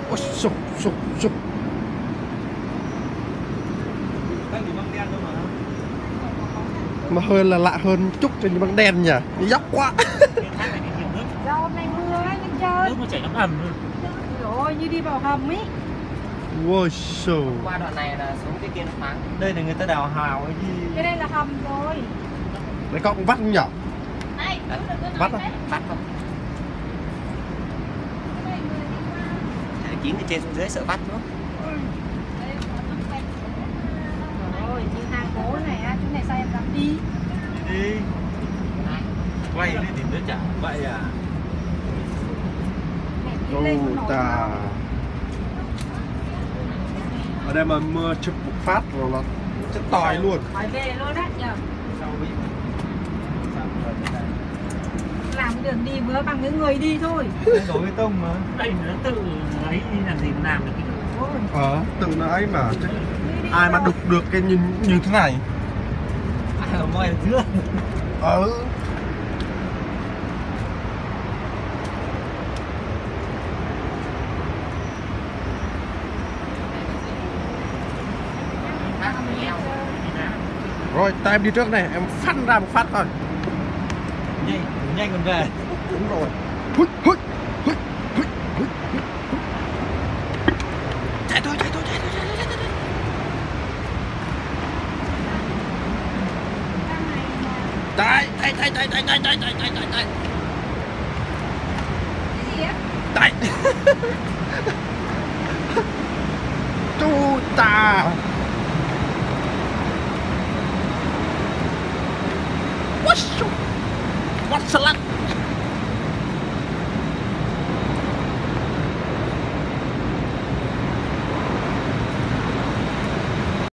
Ôi, sụp sụp sụp. Mà hơi là lạ hơn chút trên những băng đen nhỉ, dốc quá. Do hôm nay mưa ấy, nên chơi. Nước nó chảy ngấm hầm luôn. Rồi như đi vào hầm ấy. Wow, so. Qua đoạn này là xuống cái kia nó thoáng. Đây là người ta đào hào ấy gì. Cái đây là hầm rồi. Đấy con cũng vắt không nhở? Này, Vắt không? Vắt không? Kín từ trên xuống dưới sợ vắt nữa. Rồi, như hàng cố này á, chỗ này sao em dám đi? Đi. Quay đi tìm đứa chả. Vậy à? Ô ta. Ở đây mà mưa chụp một phát rồi là chết tòi luôn. Hỏi về luôn á nhờ. Làm cái đường đi vừa bằng cái người đi thôi. Đổ bê tông mà. Đây nó tự ấy đi làm gì mà làm được cái đường. Tự nó ấy mà chứ. Ai mà đục được cái như thế này. Ai mà moi được chưa? Rồi, tay em đi trước này, em phăn ra một phát thôi. Nhanh, nhanh còn về. Đúng rồi. Húi, húi, húi, húi, húi, húi. Chạy thôi, chạy thôi, chạy thôi, chạy thôi, chạy thôi. Chạy, chạy, chạy, chạy, chạy, chạy, chạy, chạy, chạy, chạy.